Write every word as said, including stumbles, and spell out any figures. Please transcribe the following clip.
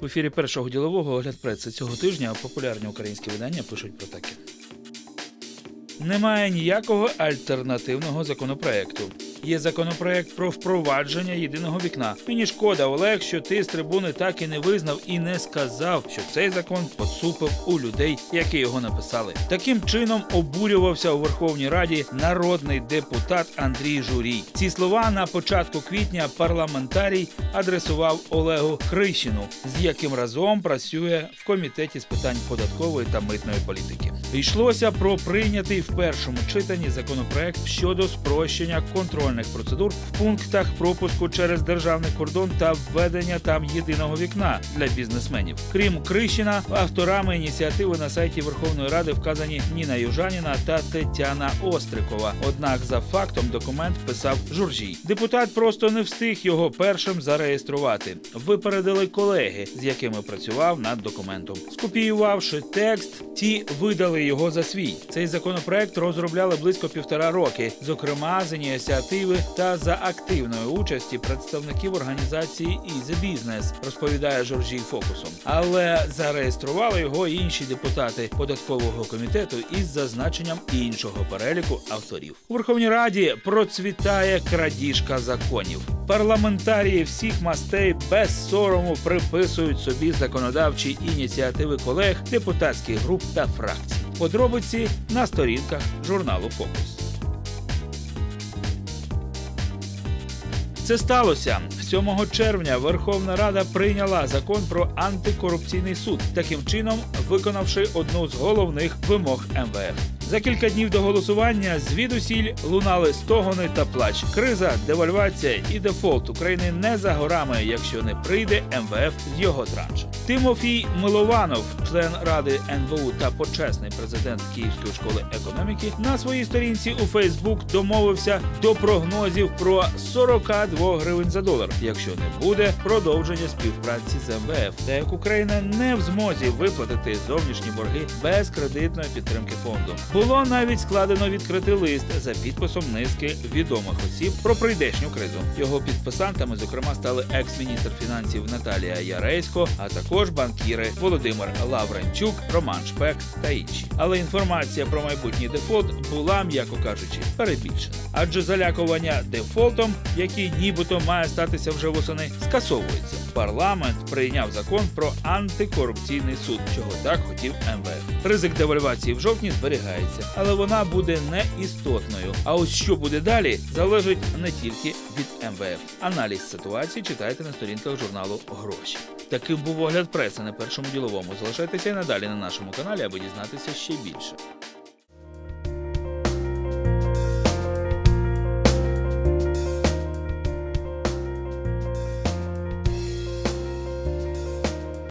В ефірі першого ділового огляд преси цього тижня популярні українські видання пишуть про таке. Немає ніякого альтернативного законопроекту. Є законопроект про впровадження єдиного вікна. Мені шкода, Олег, що ти з трибуни так і не визнав і не сказав, що цей закон поцупив у людей, які його написали. Таким чином обурювався у Верховній Раді народний депутат Андрій Журій. Ці слова на початку квітня парламентарій адресував Олегу Хрищину, з яким разом працює в Комітеті з питань податкової та митної політики. Йшлося про прийнятий в першому читанні законопроект щодо спрощення контрольних процедур в пунктах пропуску через державний кордон та введення там єдиного вікна для бізнесменів. Крім Хрищина, авторами ініціативи на сайті Верховної Ради вказані Ніна Южаніна та Тетяна Острикова. Однак за фактом документ писав Журжій. Депутат просто не встиг його першим зареєструвати. Випередили колеги, з якими працював над документом. Скопіювавши текст, ті видали його за свій. Цей законопроект розробляли близько півтора роки, зокрема з ініціативи та за активної участі представників організації «Easy Business», розповідає Журжій Фокусом. Але зареєстрували його інші депутати податкового комітету із зазначенням іншого переліку авторів. У Верховній Раді процвітає крадіжка законів. Парламентарії всіх мастей без сорому приписують собі законодавчі ініціативи колег, депутатських груп та фракцій. Подробиці на сторінках журналу «Фокус». Це сталося. сьомого червня Верховна Рада прийняла закон про антикорупційний суд, таким чином виконавши одну з головних вимог ем ве еф. За кілька днів до голосування звідусіль лунали стогони та плач. Криза, девальвація і дефолт України не за горами, якщо не прийде ем ве еф з його траншем. Тимофій Милованов, член Ради ен ве у та почесний президент Київської школи економіки, на своїй сторінці у Фейсбук домовився до прогнозів про сорок два гривень за долар, якщо не буде продовження співпраці з ем ве еф, та як Україна не в змозі виплатити зовнішні борги без кредитної підтримки фонду. Було навіть складено відкритий лист за підписом низки відомих осіб про прийдешню кризу. Його підписантами, зокрема, стали екс-міністр фінансів Наталія Яресько, а також банкіри Володимир Лавренчук, Роман Шпек та інші. Але інформація про майбутній дефолт була, м'яко кажучи, перебільшена. Адже залякування дефолтом, який нібито має статися вже восени, скасовується. Парламент прийняв закон про антикорупційний суд, чого так хотів ем ве еф. Ризик девальвації в жовтні зберігається, але вона буде не істотною. А ось що буде далі, залежить не тільки від ем ве еф. Аналіз ситуації читайте на сторінках журналу «Гроші». Таким був огляд преси на першому діловому. Залишайтеся і надалі на нашому каналі, аби дізнатися ще більше.